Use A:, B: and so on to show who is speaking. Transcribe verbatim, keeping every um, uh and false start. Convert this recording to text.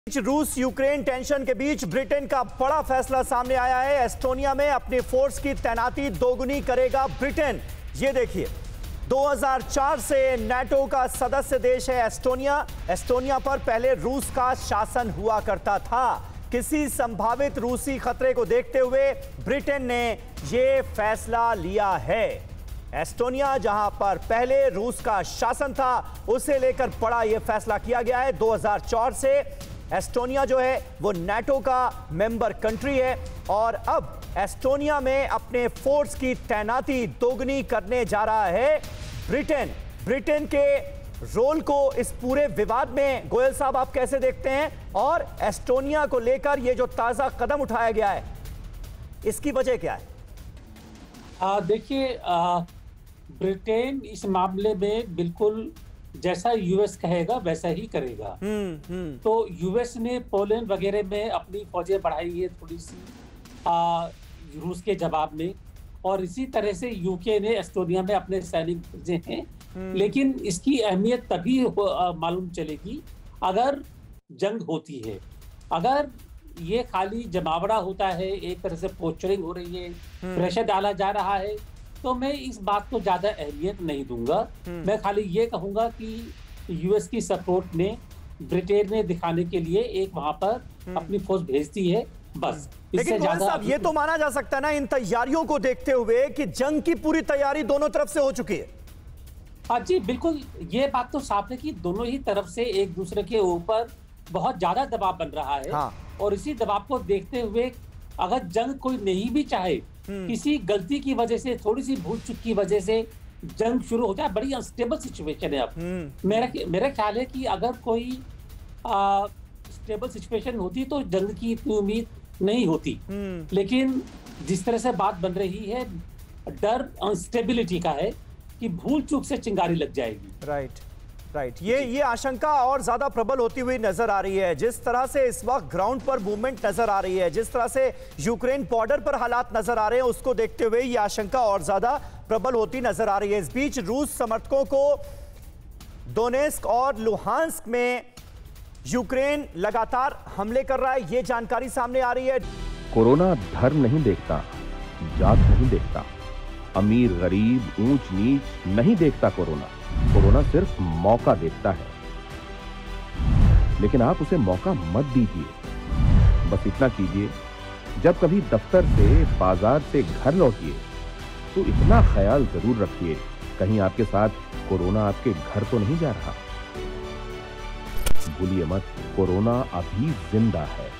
A: रूस Ukraine tension के बीच Britain का बड़ा फैसला सामने आया है। एस्टोनिया में अपनी फोर्स की तैनाती दोगुनी करेगा ब्रिटेन। ये देखिए, दो हज़ार चार से नाटो का सदस्य देश है एस्टोनिया। एस्टोनिया पर पहले रूस का शासन हुआ करता था। किसी संभावित रूसी खतरे को देखते हुए ब्रिटेन ने यह फैसला लिया है। एस्टोनिया जहां पर पहले रूस का शासन था, उसे लेकर बड़ा यह फैसला किया गया है। दो हज़ार चार से एस्टोनिया जो है वो नाटो का मेंबर कंट्री है और अब एस्टोनिया में अपने फोर्स की तैनाती दोगुनी करने जा रहा है ब्रिटेन। ब्रिटेन के रोल को इस पूरे विवाद में गोयल साहब आप कैसे देखते हैं, और एस्टोनिया को लेकर ये जो ताजा कदम उठाया गया है इसकी वजह क्या है?
B: देखिए, ब्रिटेन इस मामले में बिल्कुल जैसा यूएस कहेगा वैसा ही करेगा। हुँ, हुँ. तो यूएस ने पोलैंड वगैरह में अपनी फौजें बढ़ाई है थोड़ी सी आ, रूस के जवाब में, और इसी तरह से यूके ने एस्टोनिया में अपने सैनिक भेजे हैं। लेकिन इसकी अहमियत तभी मालूम चलेगी अगर जंग होती है। अगर ये खाली जमावड़ा होता है, एक तरह से पोस्चरिंग हो रही है, प्रेशर डाला जा रहा है, तो मैं इस बात को ज्यादा अहमियत नहीं दूंगा। मैं खाली ये कहूंगा कि यूएस की सपोर्ट ने ब्रिटेन ने दिखाने के लिए एक वहां पर अपनी फोर्स भेजती है, बस।
A: लेकिन साहब, ये तो माना जा सकता है ना इन तैयारियों को देखते हुए कि जंग की पूरी तैयारी दोनों तरफ से हो चुकी है।
B: हाँ जी, बिल्कुल, ये बात तो साफ है कि दोनों ही तरफ से एक दूसरे के ऊपर बहुत ज्यादा दबाव बन रहा है। हाँ। और इसी दबाव को देखते हुए अगर जंग कोई नहीं भी चाहे, किसी गलती की वजह से, थोड़ी सी भूल चूक की वजह से जंग शुरू हो जाए, बड़ी अनस्टेबल सिचुएशन है अब। मेरा मेरा ख्याल है कि अगर कोई आ, स्टेबल सिचुएशन होती तो जंग की इतनी उम्मीद नहीं होती। लेकिन जिस तरह से बात बन रही है, डर अनस्टेबिलिटी का है कि भूल चूक से चिंगारी लग जाएगी।
A: राइट राइट ये ये आशंका और ज्यादा प्रबल होती हुई नजर आ रही है। जिस तरह से इस वक्त ग्राउंड पर मूवमेंट नजर आ रही है, जिस तरह से यूक्रेन बॉर्डर पर हालात नजर आ रहे हैं, उसको देखते हुए ये आशंका और ज्यादा प्रबल होती नजर आ रही है। इस बीच रूस समर्थकों को दोनेस्क और लुहांस्क में यूक्रेन लगातार हमले कर रहा है, ये जानकारी सामने आ रही है।
C: कोरोना धर्म नहीं देखता, जात नहीं देखता, अमीर गरीब ऊंच नीच नहीं देखता। कोरोना कोरोना सिर्फ मौका देखता है, लेकिन आप उसे मौका मत दीजिए। बस इतना कीजिए, जब कभी दफ्तर से, बाजार से घर लौटिए तो इतना ख्याल जरूर रखिए कहीं आपके साथ कोरोना आपके घर तो नहीं जा रहा। भूलिए मत, कोरोना अभी जिंदा है।